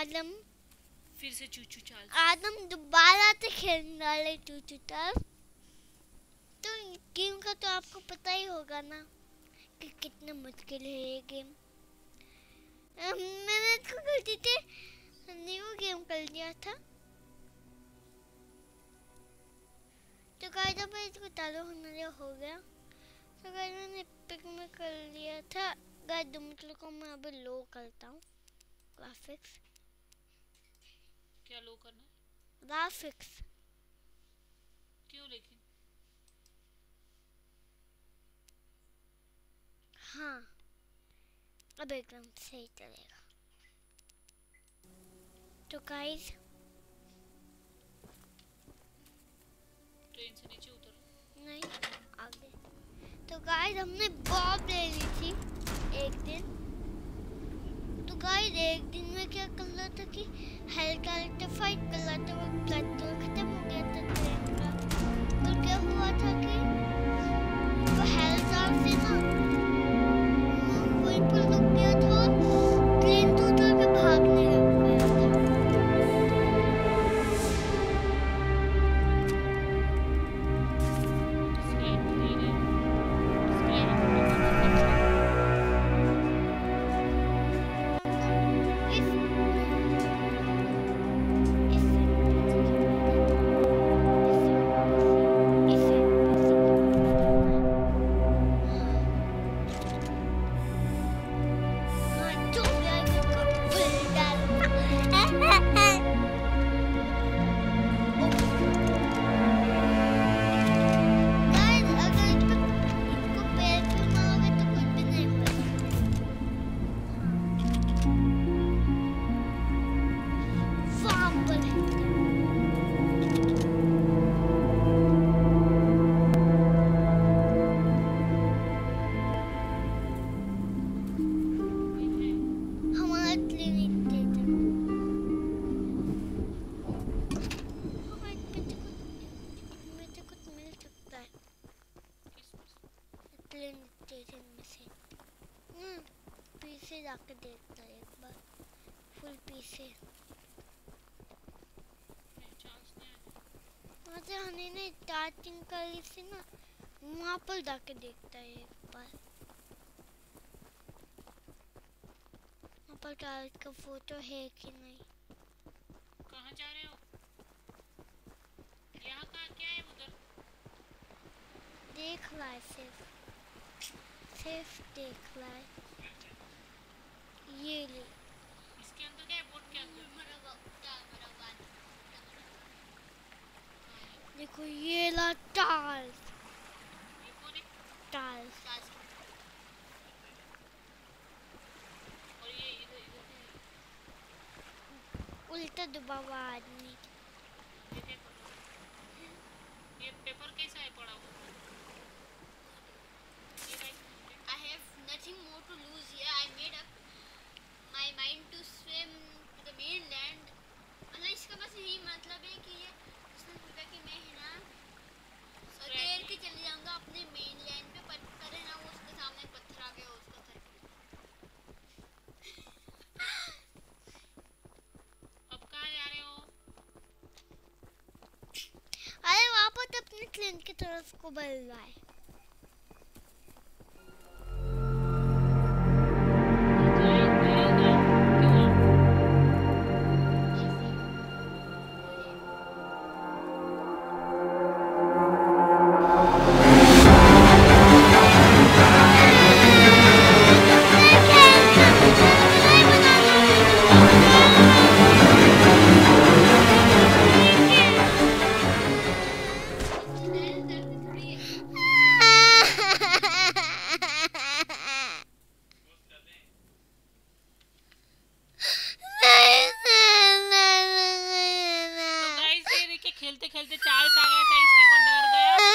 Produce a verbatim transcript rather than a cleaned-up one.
आदम फिर से चूचू चाल। आदम दोबारा से खेलने वाले चूचू चाल। तो गेम का तो आपको पता ही होगा ना कि कितना मुश्किल है ये गेम। मैंने इसको गलती से न्यू गेम कर लिया था। तो गाइस अब इसको चालू होने हो गया। तो गाइस मैंने पिक में कर लिया था। गाइस दो मिनट को मैं अभी लो करता हूँ ग्राफिक्स। क्या लो करना है? ग्राफिक्स। क्यों लेकिन? हाँ अब एकदम सही चलेगा। तो गाइस ट्रेन से नीचे उतर। नहीं आगे। तो गाइस हमने बॉब ले ली थी एक दिन। तो गाइस एक दिन में क्या कर रहा था कि हल्का हल्का फाइट कर रहा था। वो पेट्रोल खत्म हो गया था ट्रेन का। तो क्या हुआ था कि वो हेल्थ से ना वहीं पर रुक गया था। ट्रेन तो उतर के भागने लग गया था। पीछे जाके देखता है एक बार फुल पीछे। वहाँ से हनी ने स्टार्टिंग करी थी ना, वहाँ पर जाके देखता है एक बार। वहाँ पर टाइल्स का फोटो है कि नहीं। कहाँ जा रहे हो? यहाँ कहाँ क्या है उधर? देख रहा है सिर्फ सिर्फ देख रहा है। ये ले इसके अंदर क्या है? बोट के अंदर देखो ये ला टाइल्स। ये कौन है? टाइल्स और ये इधर इधर उल्टा दबा हुआ आदमी। ये क्या कर रहा है? ये पेपर कैसा है पड़ा हुआ? I have nothing more to lose here. I made up my mind to swim to the mainland. मतलब इसका बस यही मतलब है कि ये उसने सोचा कि मैं है ना तैर के चले जाऊंगा अपने मेनलैंड पे। पत्थर है ना, वो उसके सामने पत्थर आ गया उसका सर। अब कहाँ जा रहे हो? अरे वापस अपने ट्रेन की तरफ को बढ़ रहा है। खेलते खेलते चार्ल्स आ गया था, इसलिए वो डर गया।